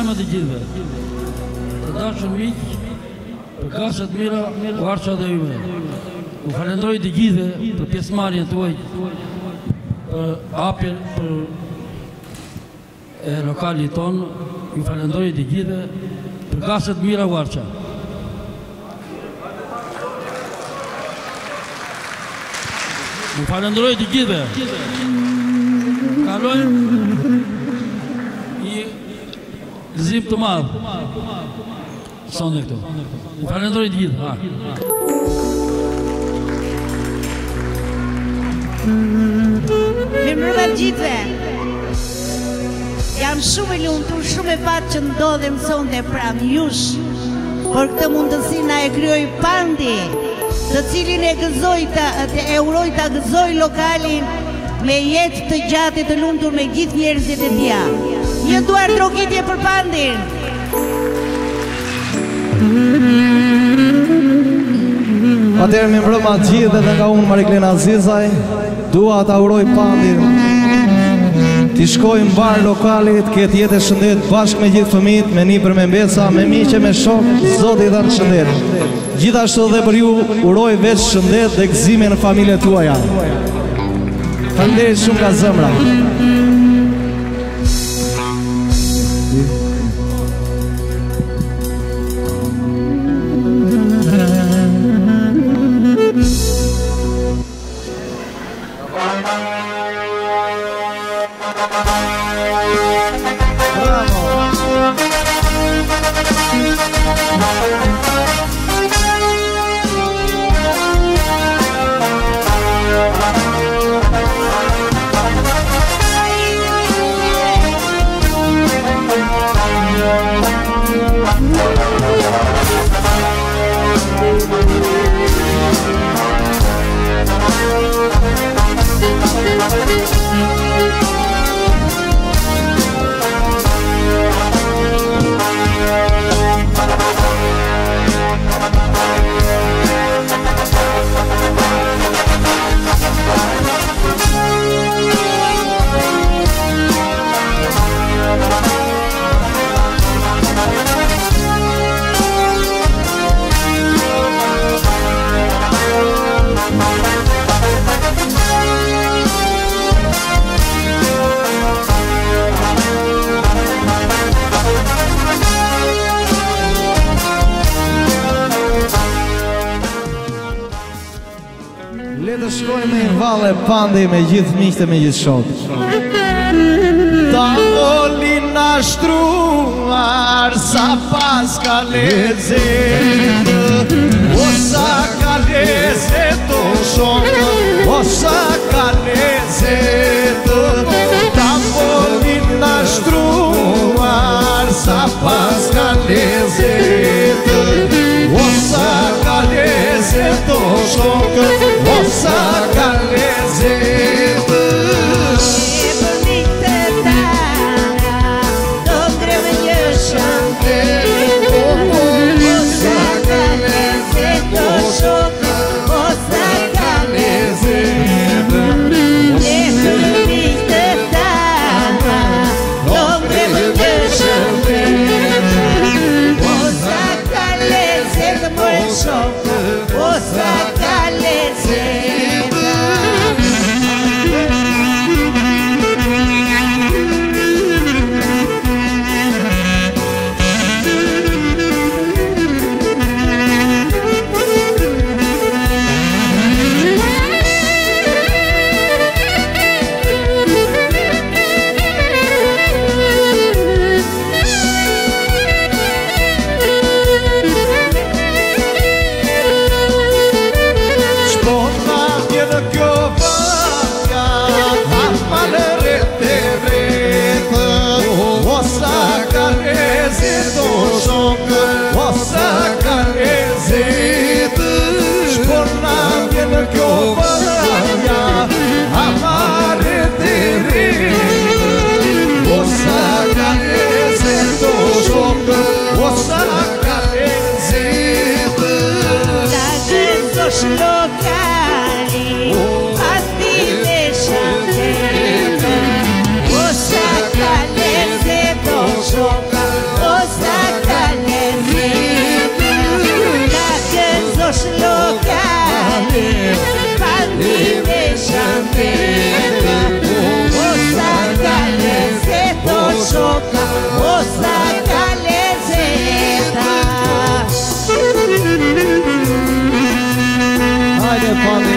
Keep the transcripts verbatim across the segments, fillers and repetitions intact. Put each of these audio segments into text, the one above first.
zemët e gjithve. Të dashur miq, për kasat mira, Varça dhe Yme. Ju falenderoj të gjithve për pjesëmarrjen tuaj, për hapjen për e lokalit tonë. Ju falenderoj të gjithve për kasat mira Varça. Ju falenderoj të gjithve. Kalojmë një gëzim të madh. Sonë këtu. Ju falenderoj të gjithë. Mirëmbrëma të gjithëve. Jam shumë e lumtur, shumë e patë që ndodhem sonte pranë jush, por këtë mundësi na e krijoi Pandi, të cilin e gëzoi ta e uroj ta gëzoj lokalin me jetë të gjatë të lumtur me gjithë njerëzit e tij. Një duar trokitje për Pandin. Atëherë me mbrëma të gjithë dhe nga unë Mariklena Azizaj, dua ta uroj Pandin t'i shkojmë bar lokalit, këtë jetë e shëndet bashkë me gjithë fëmijët, me nipër, me mbesa, me miqe, me shok, Zoti i dhanë shëndet. Gjithashtu dhe për ju uroj veç shëndet dhe gëzime në familjet tuaja. Faleminderit shumë nga zemra. Pandi me gjithë miqtë e me gjithë shokë. Tavolina shtruar sa pas ka lezet, o sa ka lezet o shokë, o sa ka lezet. Tavolina shtruar sa pas ka lezet, o sa ka lezet o shokë, o sa ka lezet. Osaka, toca osa calezeta. Haide, Pandi!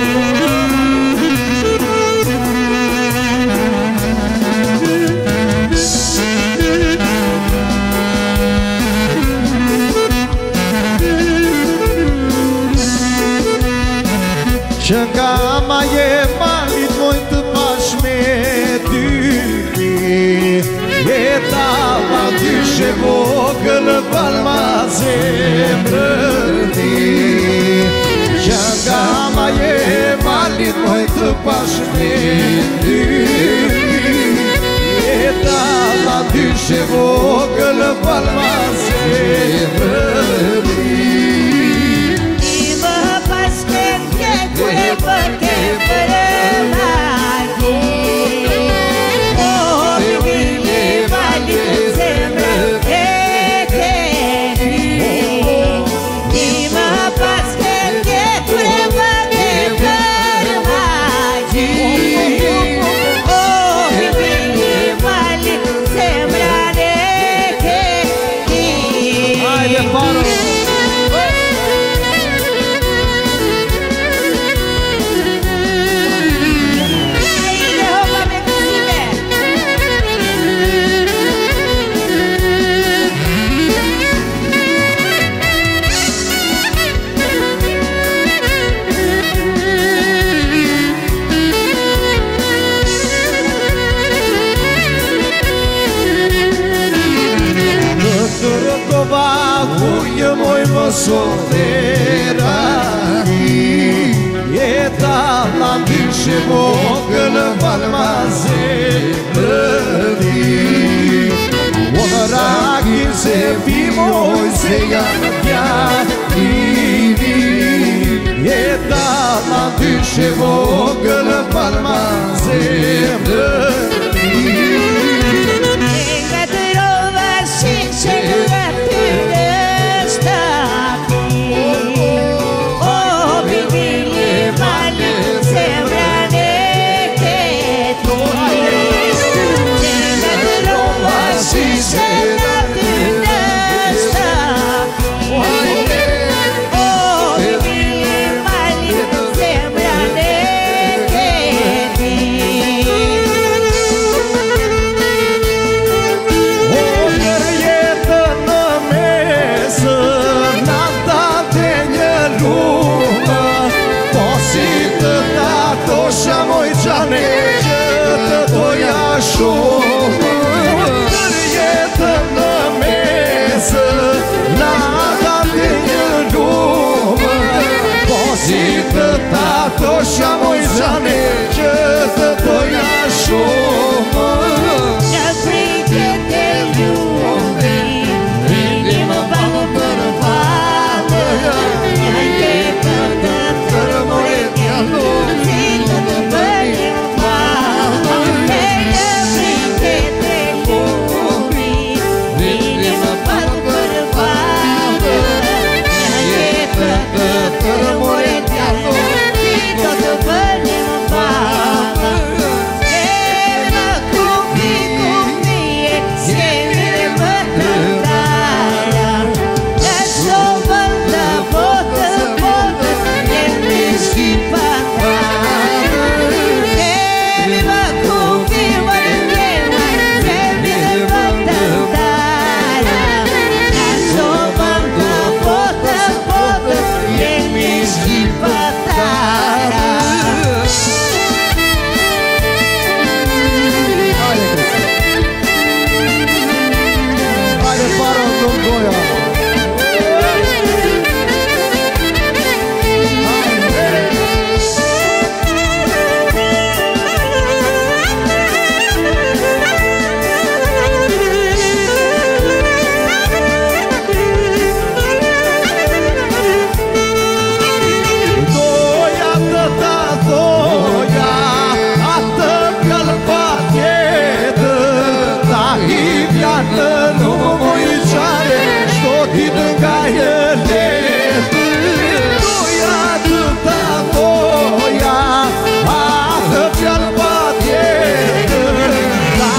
Që ma je malit moj të pashmeti Jeta ma dyshe vogël palma zemrëti Që ma je malit moj të pashmeti Jeta ma dyshe vogël palma zemrëti Porque premagi Oh, bibili vali zemrë e keni Ima paske ke premagi premagi Oh, bibili vali zemrë e keni Haide, Paro! Uje moj më solera Jeta la dyshe vogël palma zemrëti Unë ragi se bimoj se janë pjatini Jeta la dyshe vogël palma zemrëti Nga të rova shikë që nga të rështati Oh, bibili mali zemrën e keti Nga të rova shikë që nga të rështati Oh, bibili mali zemrën e keti Tosha moj qane që të doja shumë Për jetën në mesë Na date një lumë Po si të ta tosha moj qane që të doja shumë Në friket e ljubi Vini më banë për fatë Një jetën të tërmojt një lumë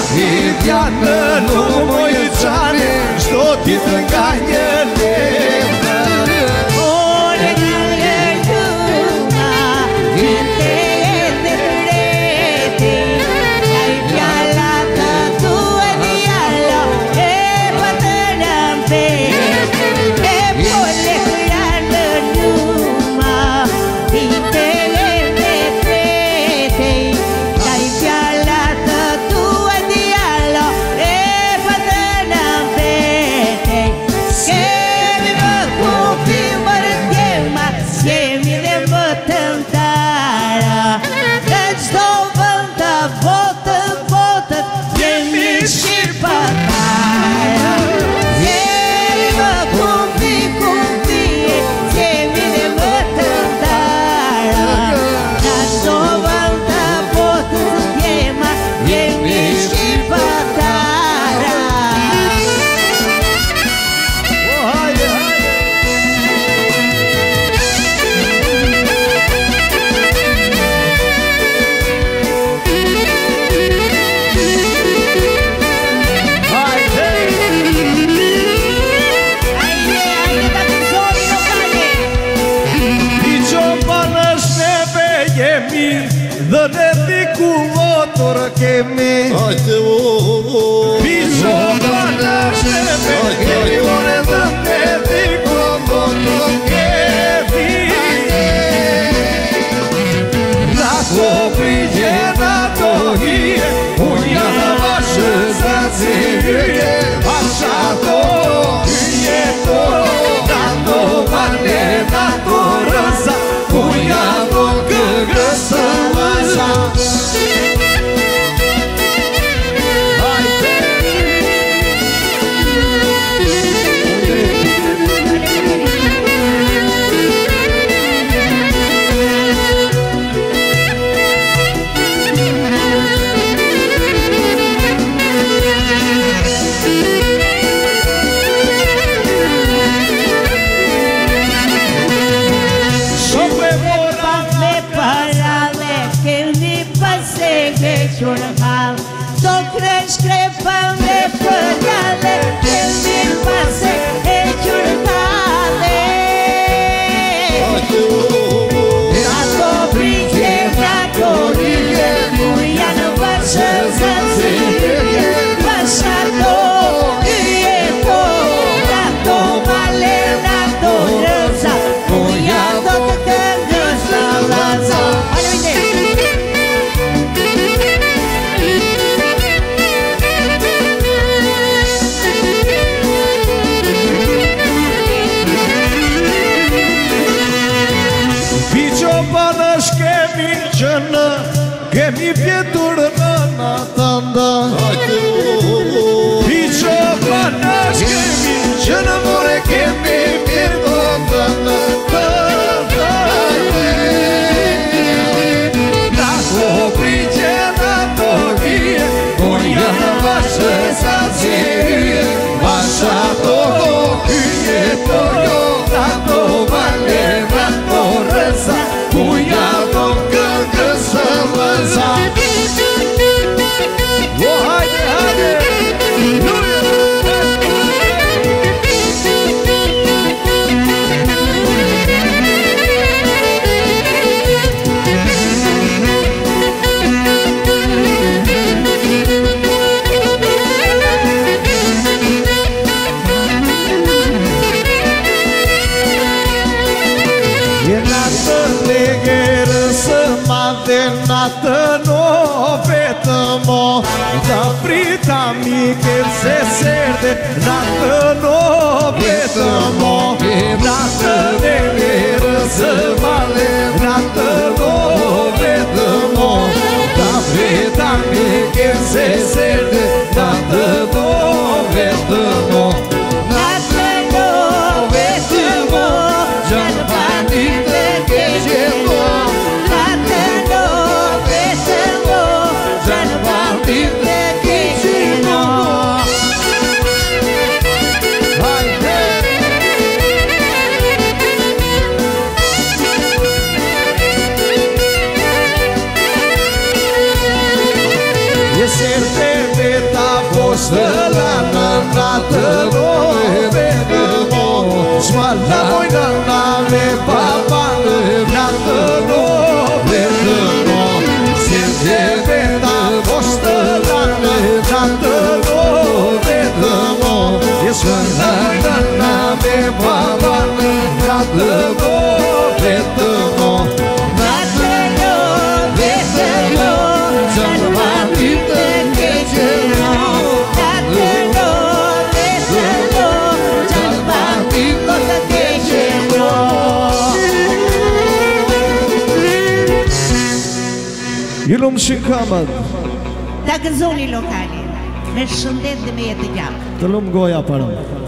Indiană nu moje czane, što ti trganje leva. Ore gale luna, vinte de prete, ai pialata tua dialo, e patanam pe, e pole grande luma, vinte de prete, ai pialata tua dialo, e patanam pe, che mi va cupi mărgema, che mi le mătântara, căci dovântă, votă, votă, che mi și pătara. Che mi va cupi, cupi, che mi le mătântara, căci dovântă, votă, chema, che mi și pătara. Dă-ne cu motor che mi Bisogna se perché vuole dă-ne cu motor che mi La coprie na tohie Unia na vaše zaciljuje Vaša to je to Na to mane, na to rza Unia to kgrsa Să crești crepane păreale, când mi pase e ciurcale. La tobrice, la torie, muia nu vașă zațilie, vașa to, e to, la to male, la to răza, muia tot când ăsta laza. Che mi pieturnă natanda Picio panaș che mi cână more Che mi pieturnă natanda La coprice na tohie Unia na vaše zaciljuje Vaša toho je to jo Na to mane, na to rza Unia to kgrsa Za Oh, hajde, hajde E nată negheră să mate nată no vetamo Da frita mi che se serde nată no vetamo Nată negheră să male nată no vetamo Da frita mi che se serde nată no vetamo Nată no vetamo Già bandite che c'è Nată no vetamo Già bandite che c'è E serde vostă la natë nove mo Shmalla moj na nave papa natë nove mo Sente veta vostă la natë nove mo Shmalla na nave papa natë nove mo Ju lumë shikamët. Ta gëzoni lokali, me shëndet dhe me jetë gjallë. Të lumë goja parëm.